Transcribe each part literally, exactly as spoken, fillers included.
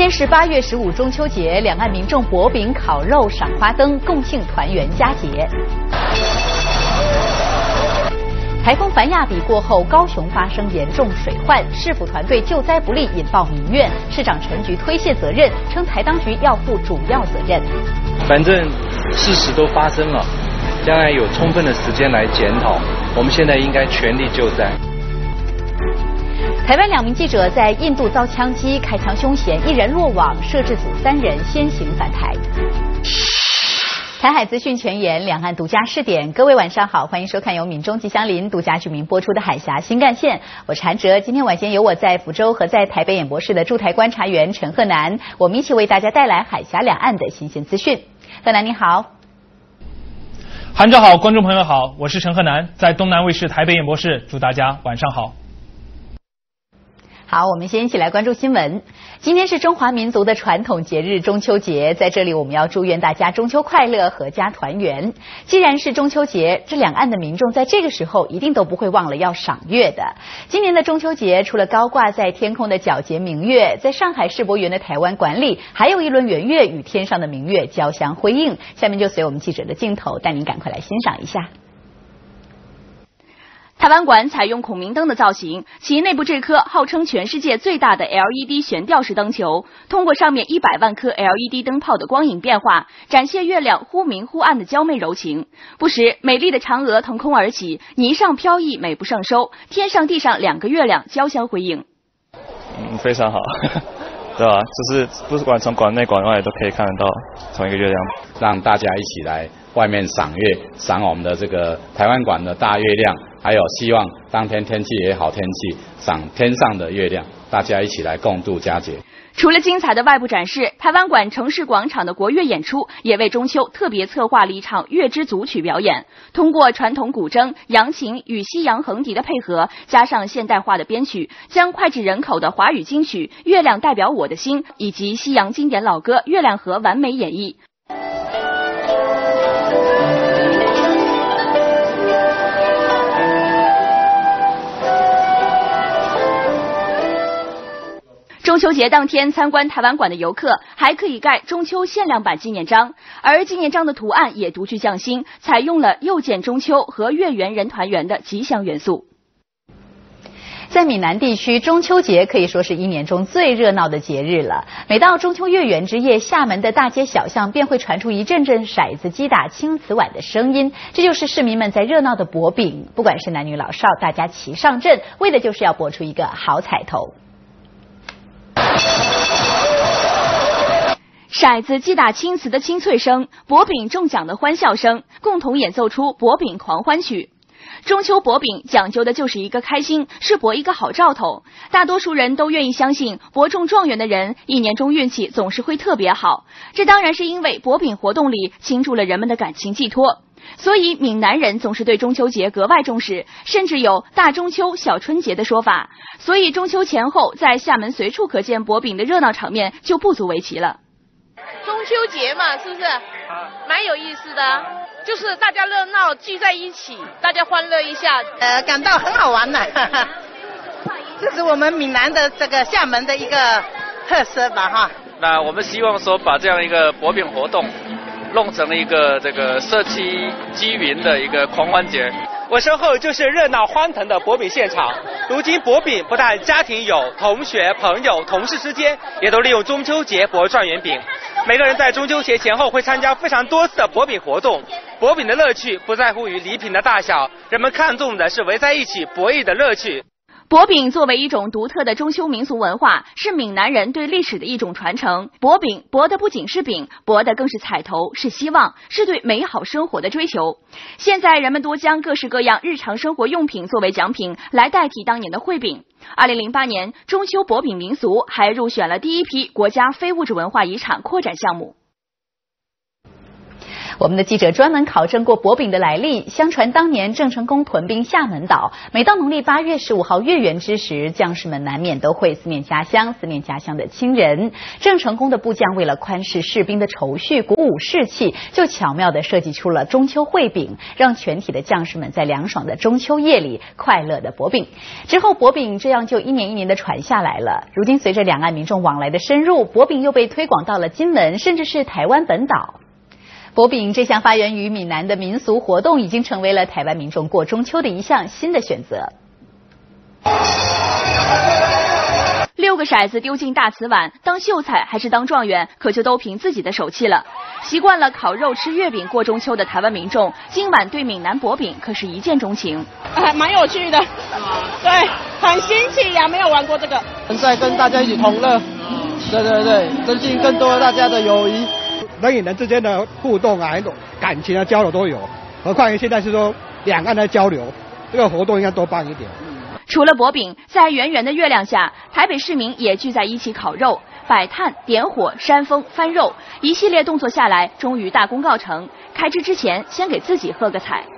天是八月十五中秋节，两岸民众薄饼、烤肉、赏花灯，共庆团圆佳节。台风凡亚比过后，高雄发生严重水患，市府团队救灾不力，引爆民怨。市长陈菊推卸责任，称台当局要负主要责任。 反正事实都发生了，将来有充分的时间来检讨。我们现在应该全力救灾。 台湾两名记者在印度遭枪击，开枪凶嫌，一人落网，摄制组三人先行返台。台海资讯前沿，两岸独家试点。各位晚上好，欢迎收看由闽中吉祥林独家指名播出的海峡新干线，我是韩哲。今天晚间由我在福州和在台北演播室的驻台观察员陈鹤南，我们一起为大家带来海峡两岸的新鲜资讯。鹤南你好。 韩哲好，观众朋友好，我是陈鹤南，在东南卫视台北演播室，祝大家晚上好。 好，我们先一起来关注新闻。今天是中华民族的传统节日中秋节，在这里我们要祝愿大家中秋快乐，阖家团圆。既然是中秋节，这两岸的民众在这个时候一定都不会忘了要赏月的。今年的中秋节，除了高挂在天空的皎洁明月，在上海世博园的台湾馆里，还有一轮圆月与天上的明月交相辉映。下面就随我们记者的镜头，带您赶快来欣赏一下。 台湾馆采用孔明灯的造型，其内部这颗号称全世界最大的 L E D 悬吊式灯球，通过上面一百万颗 L E D 灯泡的光影变化，展现月亮忽明忽暗的娇媚柔情。不时，美丽的嫦娥腾空而起，泥上飘逸，美不胜收。天上地上两个月亮交相辉映。 嗯，非常好。对吧？就是不管从馆内馆外都可以看得到同一个月亮， 让大家一起来外面赏月，赏我们的这个台湾馆的大月亮，还有希望当天天气也好天气，赏天上的月亮，大家一起来共度佳节。 除了精彩的外部展示，台湾馆城市广场的国乐演出也为中秋特别策划了一场月之组曲表演。通过传统古筝、扬琴与西洋横笛的配合，加上现代化的编曲，将脍炙人口的华语金曲《月亮代表我的心》以及西洋经典老歌《月亮河》完美演绎。中秋节当天参观台湾馆的游客还可以盖中秋限量版纪念章，而纪念章的图案也独具匠心，采用了又见中秋和月圆人团圆的吉祥元素。 在闽南地区，中秋节可以说是一年中最热闹的节日了。每到中秋月圆之夜，厦门的大街小巷便会传出一阵阵骰子击打青瓷碗的声音，这就是市民们在热闹的博饼。不管是男女老少，大家齐上阵，为的就是要博出一个好彩头。 骰子击打青瓷的清脆声，博饼中奖的欢笑声，共同演奏出博饼狂欢曲。中秋博饼讲究的就是一个开心，是博一个好兆头。大多数人都愿意相信，博中状元的人一年中运气总是会特别好。这当然是因为博饼活动里倾注了人们的感情寄托。所以闽南人总是对中秋节格外重视，甚至有大中秋小春节的说法。所以中秋前后在厦门随处可见博饼的热闹场面就不足为奇了。 中秋节嘛，是不是蛮有意思的，就是大家热闹聚在一起，大家欢乐一下， 呃，感到很好玩呢。这是我们闽南的这个厦门的一个特色吧哈。 那我们希望说把这样一个博饼活动弄成了一个这个社区积云的一个狂欢节。 我身后就是热闹欢腾的博饼现场。如今博饼不但家庭有，同学、朋友、同事之间也都利用中秋节博状元饼。每个人在中秋节前后会参加非常多次的博饼活动。博饼的乐趣不在乎于礼品的大小，人们看重的是围在一起博弈的乐趣。 博饼作为一种独特的中秋民俗文化，是闽南人对历史的一种传承。博饼博的不仅是饼，博的更是彩头，是希望，是对美好生活的追求。现在人们多将各式各样日常生活用品作为奖品，来代替当年的烩饼。二零零八年，中秋博饼民俗还入选了第一批国家非物质文化遗产扩展项目。 我们的记者专门考证过薄饼的来历。相传当年郑成功屯兵厦门岛，每到农历八月十五号月圆之时，将士们难免都会思念家乡，思念家乡的亲人。郑成功的部将为了宽视士兵的愁绪，鼓舞士气，就巧妙地设计出了中秋烩饼，让全体的将士们在凉爽的中秋夜里快乐地薄饼。之后薄饼这样就一年一年地传下来了。如今随着两岸民众往来的深入，薄饼又被推广到了金门，甚至是台湾本岛。薄饼这项发源于闽南的民俗活动，已经成为了台湾民众过中秋的一项新的选择。 六个骰子丢进大瓷碗，当秀才还是当状元，可就都凭自己的手气了。习惯了烤肉吃月饼过中秋的台湾民众，今晚对闽南薄饼可是一见钟情。 还蛮有趣的，对，很新奇呀，没有玩过这个。 在跟大家一起同乐，对对对，增进更多大家的友谊。 人与人之间的互动啊，很多感情的交流都有，何况现在是说两岸的交流，这个活动应该多办一点。 除了薄饼，在圆圆的月亮下，台北市民也聚在一起烤肉、摆摊、点火、扇风、翻肉，一系列动作下来，终于大功告成。开吃之前，先给自己喝个彩。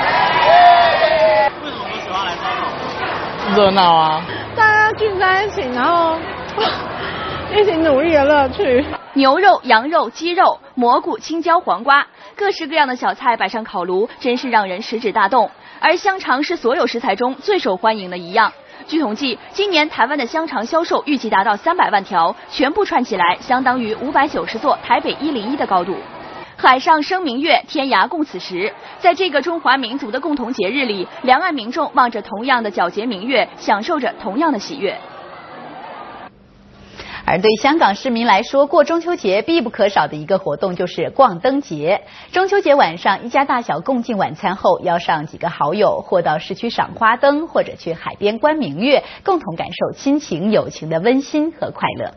为什么喜欢来烧烤？热闹啊！ 大家聚在一起，然后一起努力的乐趣。 牛肉、羊肉、鸡肉、蘑菇、青椒、黄瓜，各式各样的小菜摆上烤炉，真是让人食指大动。而香肠是所有食材中最受欢迎的一样。据统计，今年台湾的香肠销售预计达到三百万条，全部串起来相当于五百九十座台北一零一的高度。海上生明月，天涯共此时。在这个中华民族的共同节日里，两岸民众望着同样的皎洁明月，享受着同样的喜悦。 而对香港市民来说，过中秋节必不可少的一个活动就是逛灯节。中秋节晚上，一家大小共进晚餐后，邀上几个好友，或到市区赏花灯，或者去海边观明月，共同感受亲情友情的温馨和快乐。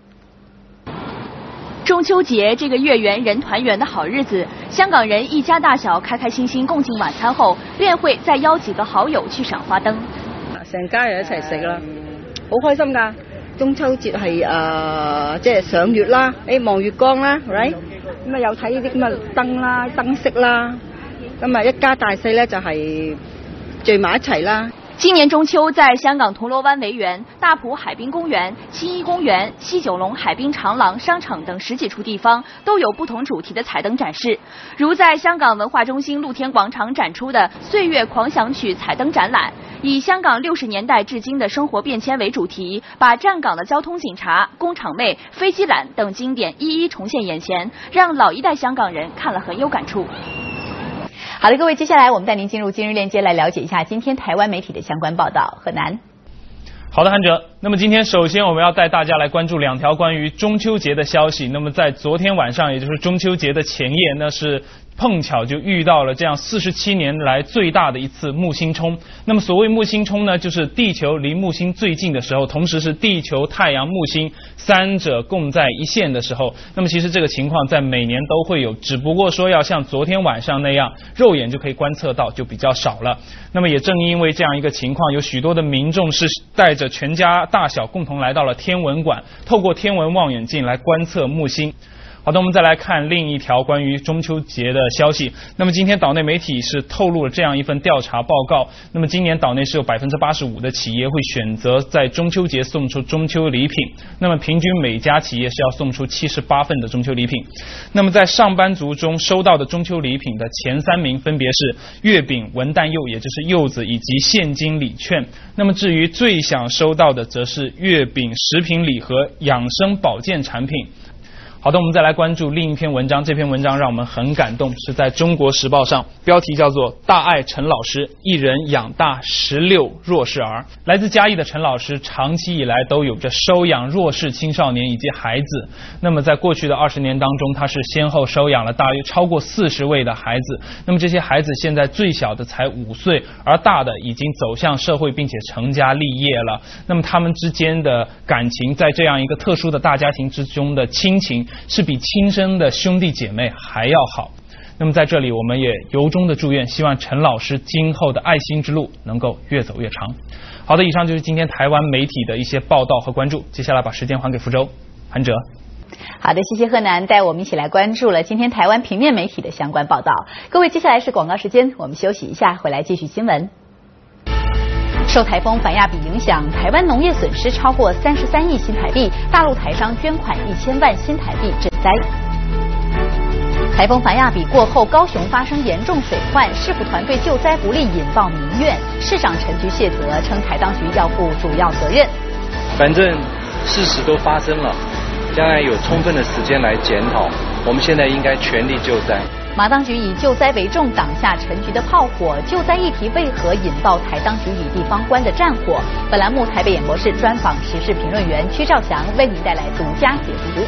中秋节这个月圆人团圆的好日子，香港人一家大小開開心心共進晚餐後，便會再邀幾個好友去賞花燈。 成家人一齊食啦，好開心㗎！中秋節係誒即係賞月啦，誒望月光啦 ，right？ 咁啊有睇呢啲咁嘅燈啦、燈飾啦，咁啊一家大細咧就係聚埋一齊啦。 今年中秋，在香港銅鑼灣維園、大埔海濱公園、青衣公園、西九龍海濱長廊商場等十幾處地方都有不同主題的彩燈展示，如在香港文化中心露天廣場展出的《歲月狂想曲》彩燈展覽，以香港六十年代至今的生活變遷為主題，把站崗的交通警察、工廠妹、飛機欖等經典一一重現眼前，讓老一代香港人看了很有感觸。 好的，各位，接下来我们带您进入今日链接，来了解一下今天台湾媒体的相关报道。河南。 好的，韩哲。那么今天首先我们要带大家来关注两条关于中秋节的消息。那么在昨天晚上，也就是中秋节的前夜，那是碰巧就遇到了这样四十七年来最大的一次木星冲。那么所谓木星冲呢，就是地球离木星最近的时候，同时是地球、太阳、木星三者共在一线的时候。那么其实这个情况在每年都会有，只不过说要像昨天晚上那样肉眼就可以观测到就比较少了。那么也正因为这样一个情况，有许多的民众是带着全家大小共同来到了天文馆，透过天文望远镜来观测木星。好的，我们再来看另一条关于中秋节的消息。那么今天岛内媒体是透露了这样一份调查报告。那么今年岛内是有百分之八十五的企业会选择在中秋节送出中秋礼品。那么平均每家企业是要送出七十八份的中秋礼品。那么在上班族中收到的中秋礼品的前三名分别是月饼、文旦柚，也就是柚子，以及现金礼券。那么至于最想收到的则是月饼、食品礼盒、养生保健产品。好的，我们再来关注另一篇文章。这篇文章让我们很感动，是在中国时报上，标题叫做大爱陈老师，一人养大十六弱势儿。来自嘉义的陈老师长期以来都有着收养弱势青少年以及孩子。那么在过去的二十年当中，他是先后收养了大约超过四十位的孩子。那么这些孩子现在最小的才五岁，而大的已经走向社会并且成家立业了。那么他们之间的感情，在这样一个特殊的大家庭之中的亲情，是比亲生的兄弟姐妹还要好。那么在这里我们也由衷的祝愿，希望陈老师今后的爱心之路能够越走越长。好的，以上就是今天台湾媒体的一些报道和关注。接下来把时间还给福州，韩哲。 好的，谢谢贺南带我们一起来关注了今天台湾平面媒体的相关报道。各位，接下来是广告时间，我们休息一下，回来继续新闻。受台风反亚比影响，台湾农业损失超过三十三亿新台币，大陆台商捐款一千万新台币赈灾。台风反亚比过后，高雄发生严重水患，市府团队救灾不力，引爆民怨。市长陈菊卸责，称台当局要负主要责任。 反正事实都发生了，将来有充分的时间来检讨。我们现在应该全力救灾。 马当局以救灾为重，挡下陈局的炮火。救灾议题为何引爆台当局与地方官的战火？本栏目台北演播室专访时事评论员屈兆祥，为您带来独家解读。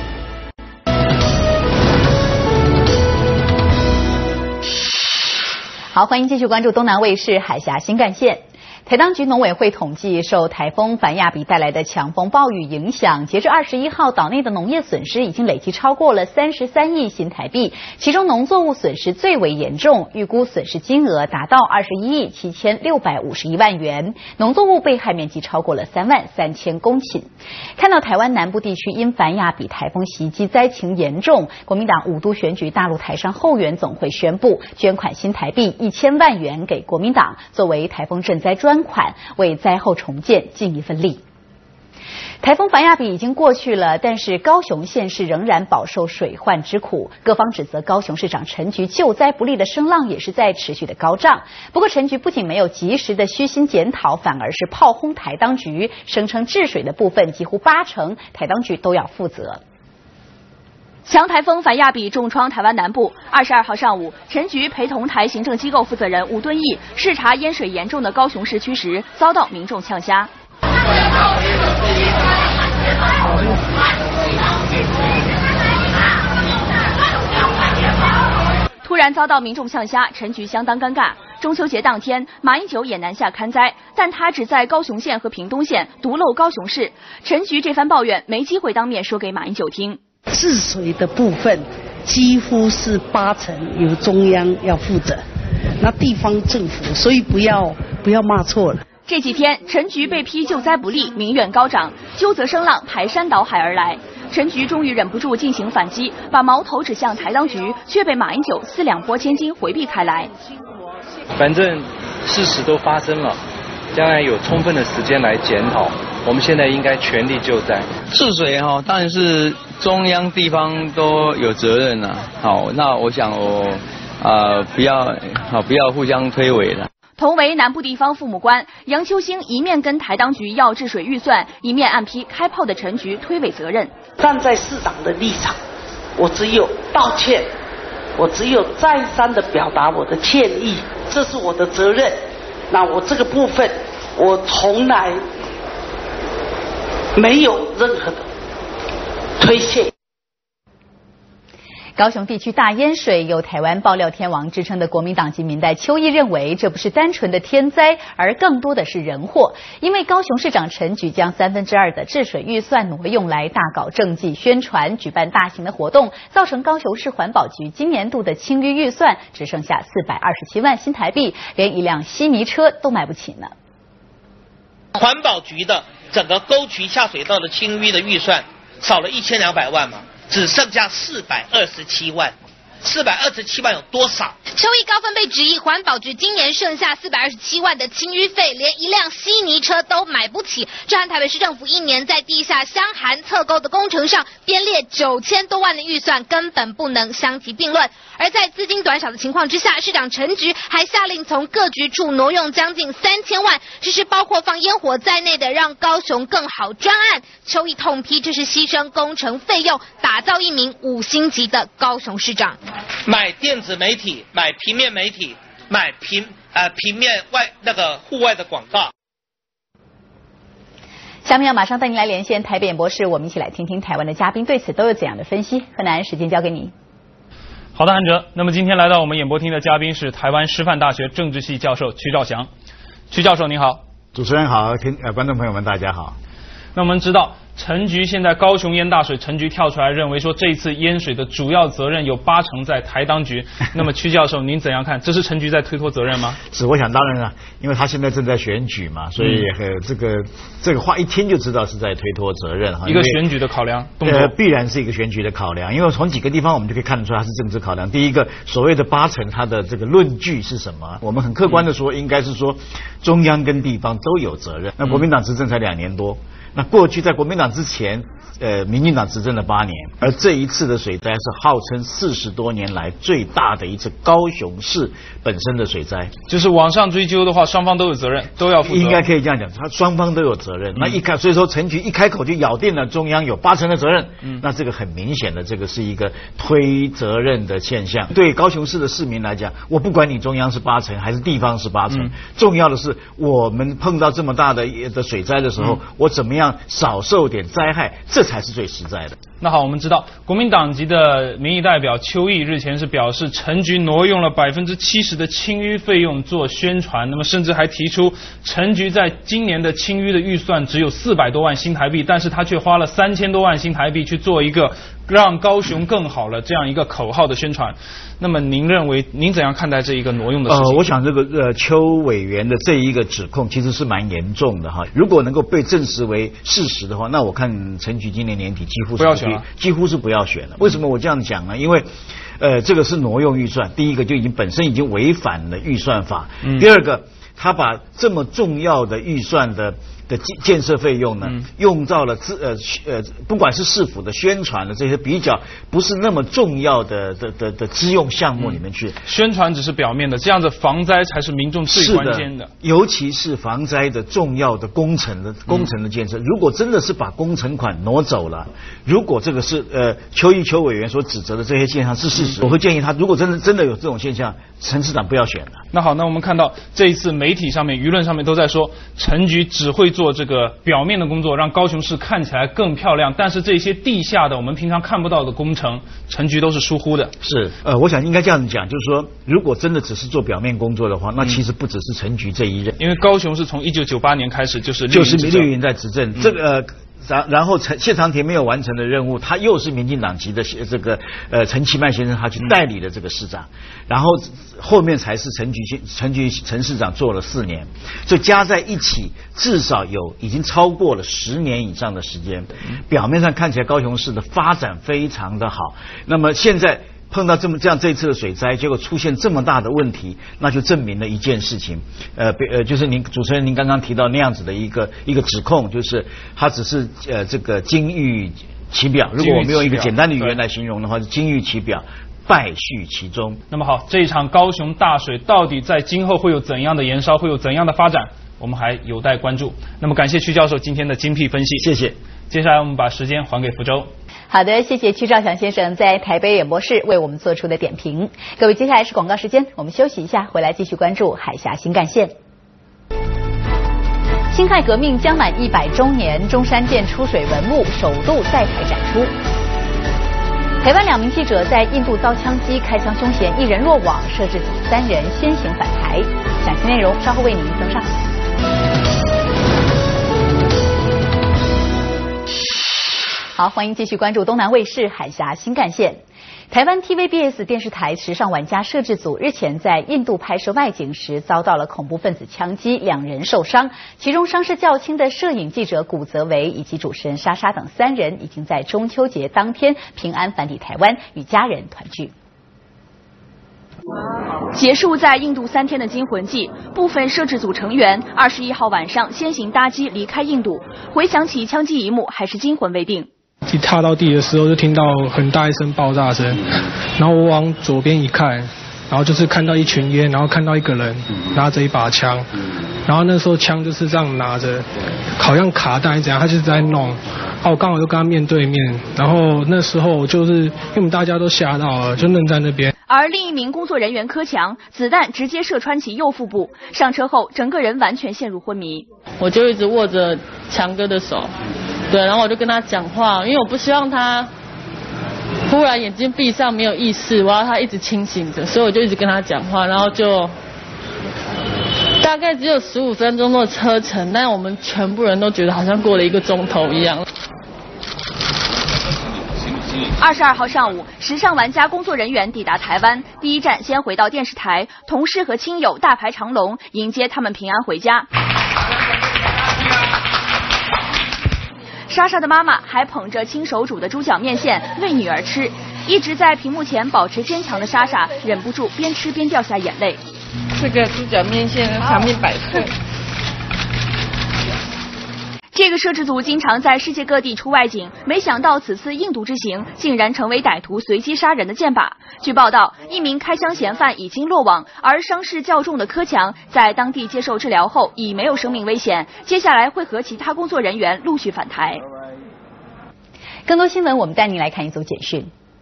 好，欢迎继续关注东南卫视海峡新干线。台当局农委会统计，受台风反亚比带来的强风暴雨影响，截至二十一号，岛内的农业损失已经累计超过了三十三亿新台币，其中农作物损失最为严重，预估损失金额达到二十一亿七千六百五十一万元，农作物被害面积超过了三万三千公顷。看到台湾南部地区因反亚比台风袭击灾情严重，国民党五都选举大陆台商后援总会宣布捐款新台币一千万元给国民党，作为台风赈灾专款，为灾后重建尽一份力。台风反亚比已经过去了，但是高雄县市仍然饱受水患之苦。各方指责高雄市长陈菊救灾不力的声浪也是在持续的高涨。不过陈菊不仅没有及时的虚心检讨，反而是炮轰台当局，声称治水的部分几乎八成台当局都要负责。 强台风反亚比重创台湾南部。二十二号上午，陈菊陪同台行政机构负责人吴敦义视察淹水严重的高雄市区时，遭到民众呛虾。突然遭到民众呛虾，陈菊相当尴尬。中秋节当天，马英九也南下看灾，但他只在高雄县和屏东县独漏高雄市。陈菊这番抱怨没机会当面说给马英九听。 治水的部分几乎是八成由中央要负责，那地方政府，所以不要不要骂错了。 这几天，陈菊被批救灾不力，民怨高涨，纠责声浪排山倒海而来。陈菊终于忍不住进行反击，把矛头指向台当局，却被马英九四两拨千斤回避开来。 反正事实都发生了，将来有充分的时间来检讨。我们现在应该全力救灾。 治水哈，当然是中央地方都有责任呐、啊。好，那我想我呃不要好不要互相推诿了。 同为南部地方父母官，杨秋兴一面跟台当局要治水预算，一面暗批开炮的陈菊推诿责任。 站在市长的立场，我只有道歉，我只有再三的表达我的歉意，这是我的责任。那我这个部分，我从来没有任何的推卸。 高雄地区大淹水，有台湾爆料天王之称的国民党籍民代邱毅认为，这不是单纯的天灾，而更多的是人祸。因为高雄市长陈菊将三分之二的治水预算挪用来大搞政绩宣传，举办大型的活动，造成高雄市环保局今年度的清淤预算只剩下四百二十七万新台币，连一辆稀泥车都买不起呢。 环保局的整个沟渠下水道的清淤的预算少了一千两百万嘛，只剩下四百二十七万。四百二十七万有多少？ 邱毅高分被质疑，环保局今年剩下四百二十七万的清淤费，连一辆稀泥车都买不起。这和台北市政府一年在地下箱涵侧沟的工程上编列九千多万的预算，根本不能相提并论。而在资金短少的情况之下，市长陈菊还下令从各局处挪用将近三千万，实施包括放烟火在内的让高雄更好专案。邱毅痛批这是牺牲工程费用，打造一名五星级的高雄市长。 买电子媒体，买平面媒体，买平呃平面外那个户外的广告。 下面要马上带您来连线台北演播室，我们一起来听听台湾的嘉宾对此都有怎样的分析。河南，时间交给你。 好的，汉哲。那么今天来到我们演播厅的嘉宾是台湾师范大学政治系教授曲兆祥。曲教授您好。 主持人好，听呃观众朋友们大家好。 那我们知道， 陈局现在高雄淹大水，陈局跳出来认为说这一次淹水的主要责任有八成在台当局。那么曲教授，您怎样看？这是陈局在推脱责任吗？ 是，我想当然了，因为他现在正在选举嘛，所以呃这个这个话一听就知道是在推脱责任哈。 一个选举的考量， 呃，必然是一个选举的考量，因为从几个地方我们就可以看得出它是政治考量。第一个，所谓的八成，它的这个论据是什么？我们很客观的说，应该是说中央跟地方都有责任。那国民党执政才两年多。那过去在国民党之前，呃，民进党执政了八年，而这一次的水灾是号称四十多年来最大的一次高雄市本身的水灾。 就是往上追究的话，双方都有责任，都要负责。 应该可以这样讲，他双方都有责任。嗯、那一开，所以说陈局一开口就咬定了中央有八成的责任。嗯，那这个很明显的，这个是一个推责任的现象。对高雄市的市民来讲，我不管你中央是八成还是地方是八成，嗯、重要的是我们碰到这么大的的水灾的时候，嗯、我怎么样少受点灾害，这才是最实在的。 那好，我们知道国民党籍的民意代表邱毅日前是表示，陈局挪用了百分之七十的清淤费用做宣传，那么甚至还提出陈局在今年的清淤的预算只有四百多万新台币，但是他却花了三千多万新台币去做一个让高雄更好了这样一个口号的宣传。那么您认为，您怎样看待这一个挪用的事情？ 呃，我想这个呃邱委员的这一个指控其实是蛮严重的哈。如果能够被证实为事实的话，那我看陈局今年年底几乎是不要选了， 几乎是不要选了。为什么我这样讲呢？因为呃这个是挪用预算，第一个就已经本身已经违反了预算法，嗯、第二个他把这么重要的预算的。的建设费用呢，嗯、用到了资呃呃，不管是市府的宣传的这些比较不是那么重要的的的的支用项目里面去，嗯、 宣传只是表面的，这样子防灾才是民众最关键的。 的尤其是防灾的重要的工程的工程的建设，嗯、如果真的是把工程款挪走了，如果这个是呃邱毅邱委员所指责的这些现象是事实，嗯、我会建议他，如果真的真的有这种现象，陈市长不要选了。 那好，那我们看到这一次媒体上面、舆论上面都在说，陈局只会做这个表面的工作，让高雄市看起来更漂亮，但是这些地下的我们平常看不到的工程，陈局都是疏忽的。 是，呃，我想应该这样子讲，就是说，如果真的只是做表面工作的话，那其实不只是陈局这一任， 因为高雄是从一九九八年开始就是就是绿营在执政，嗯、这个。呃然然后陈谢长廷没有完成的任务，他又是民进党籍的这个呃陈其迈先生，他去代理了这个市长，嗯、然后后面才是陈局陈局陈市长做了四年，就加在一起至少有已经超过了十年以上的时间。表面上看起来高雄市的发展非常的好，那么现在。碰到这么这样这一次的水灾，结果出现这么大的问题，那就证明了一件事情，呃呃，就是您主持人您刚刚提到那样子的一个一个指控，就是他只是呃这个金玉其表，如果我们用一个简单的语言来形容的话，是金玉其表，败絮其中。 那么好，这一场高雄大水到底在今后会有怎样的延烧，会有怎样的发展，我们还有待关注。那么感谢曲教授今天的精辟分析， 谢谢。 接下来我们把时间还给福州。 好的，谢谢曲兆祥先生在台北演播室为我们做出的点评。各位，接下来是广告时间，我们休息一下，回来继续关注海峡新干线。辛亥革命将满一百周年，中山舰出水文物首度在台展出。台湾两名记者在印度遭枪击，开枪凶嫌一人落网，摄制组三人先行返台。详细内容稍后为您登上。好，欢迎继续关注东南卫视海峡新干线。台湾 T V B S 电视台时尚玩家摄制组日前在印度拍摄外景时遭到了恐怖分子枪击，两人受伤，其中伤势较轻的摄影记者古泽维以及主持人莎莎等三人已经在中秋节当天平安返抵台湾，与家人团聚。 结束在印度三天的惊魂记，部分摄制组成员二十一号晚上先行搭机离开印度，回想起枪击一幕，还是惊魂未定。 一踏到地的时候就听到很大一声爆炸声，然后我往左边一看，然后就是看到一群烟，然后看到一个人拿着一把枪，然后那时候枪就是这样拿着，好像卡带怎样，他就是在弄，啊我刚好就跟他面对面，然后那时候就是因为我们大家都吓到了，就愣在那边。 而另一名工作人员柯强，子弹直接射穿其右腹部，上车后整个人完全陷入昏迷。 我就一直握着强哥的手，对，然后我就跟他讲话，因为我不希望他忽然眼睛闭上没有意识，我要他一直清醒着，所以我就一直跟他讲话，然后就大概只有十五分钟的车程，但我们全部人都觉得好像过了一个钟头一样。 二十二号上午，时尚玩家工作人员抵达台湾，第一站先回到电视台，同事和亲友大排长龙迎接他们平安回家。莎莎的妈妈还捧着亲手煮的猪脚面线喂女儿吃，一直在屏幕前保持坚强的莎莎忍不住边吃边掉下眼泪。 这个猪脚面线长命百岁。 这个摄制组经常在世界各地出外景，没想到此次印度之行竟然成为歹徒随机杀人的箭靶。据报道，一名开枪嫌犯已经落网，而伤势较重的柯强在当地接受治疗后已没有生命危险，接下来会和其他工作人员陆续返台。 更多新闻，我们带您来看一组简讯。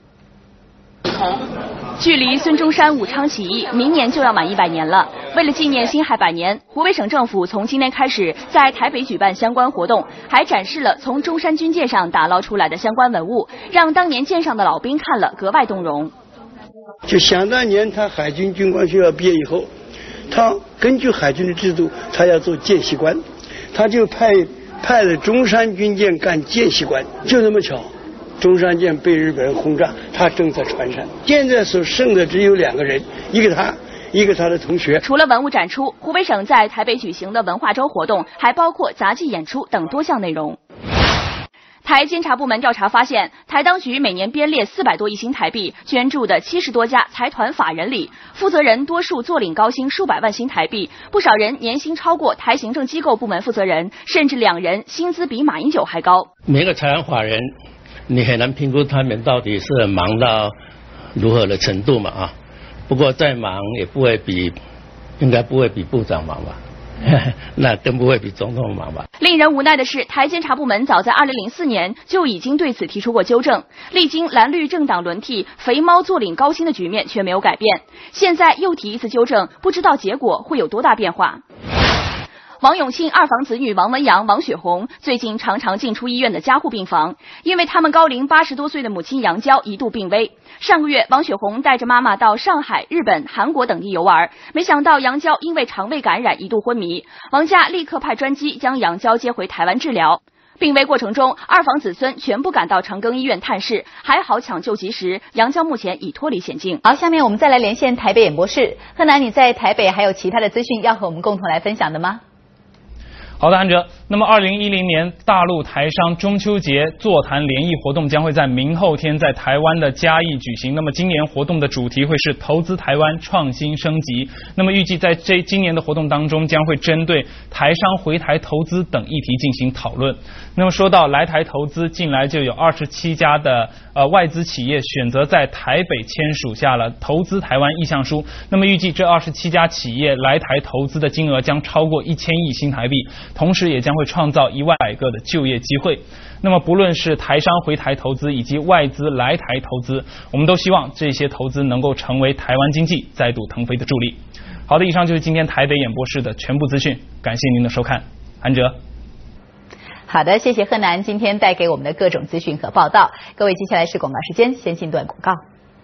距离孙中山武昌起义明年就要满一百年了。为了纪念辛亥百年，湖北省政府从今天开始在台北举办相关活动，还展示了从中山军舰上打捞出来的相关文物，让当年舰上的老兵看了格外动容。 就想当年他海军军官学校毕业以后，他根据海军的制度，他要做见习官，他就派派了中山军舰干见习官，就那么巧。中山舰被日本人轰炸，他正在船上。现在所剩的只有两个人，一个他，一个他的同学。 除了文物展出，湖北省在台北举行的文化周活动还包括杂技演出等多项内容。台监察部门调查发现，台当局每年编列四百多亿新台币捐助的七十多家财团法人里，负责人多数坐领高薪数百万新台币，不少人年薪超过台行政机构部门负责人，甚至两人薪资比马英九还高。 每个财团法人，你很难评估他们到底是忙到如何的程度嘛啊？不过再忙也不会比，应该不会比部长忙吧？那更不会比总统忙吧。 令人无奈的是，台监察部门早在二零零四年就已经对此提出过纠正，历经蓝绿政党轮替，肥猫坐领高薪的局面却没有改变。现在又提一次纠正，不知道结果会有多大变化。王永庆二房子女王文洋、王雪红最近常常进出医院的加护病房，因为他们高龄八十多岁的母亲杨娇一度病危。上个月，王雪红带着妈妈到上海、日本、韩国等地游玩，没想到杨娇因为肠胃感染一度昏迷，王家立刻派专机将杨娇接回台湾治疗。病危过程中，二房子孙全部赶到长庚医院探视，还好抢救及时，杨娇目前已脱离险境。 好，下面我们再来连线台北演播室，贺南，你在台北还有其他的资讯要和我们共同来分享的吗？ 好的，韩哲。那么，二零一零年大陆台商中秋节座谈联谊活动将会在明后天在台湾的嘉义举行。那么，今年活动的主题会是投资台湾，创新升级。那么，预计在这今年的活动当中，将会针对台商回台投资等议题进行讨论。那么，说到来台投资，近来就有二十七家的呃外资企业选择在台北签署下了投资台湾意向书。那么，预计这二十七家企业来台投资的金额将超过一千亿新台币。同时也将会创造一万百个的就业机会。那么不论是台商回台投资以及外资来台投资，我们都希望这些投资能够成为台湾经济再度腾飞的助力。好的，以上就是今天台北演播室的全部资讯，感谢您的收看。韩哲。 好的，谢谢贺南今天带给我们的各种资讯和报道。各位，接下来是广告时间，先进段广告。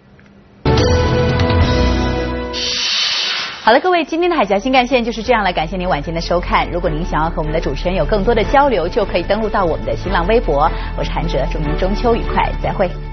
好了，各位，今天的海峡新干线就是这样了，感谢您晚间的收看。如果您想要和我们的主持人有更多的交流，就可以登录到我们的新浪微博。我是韩哲，祝您中秋愉快，再会。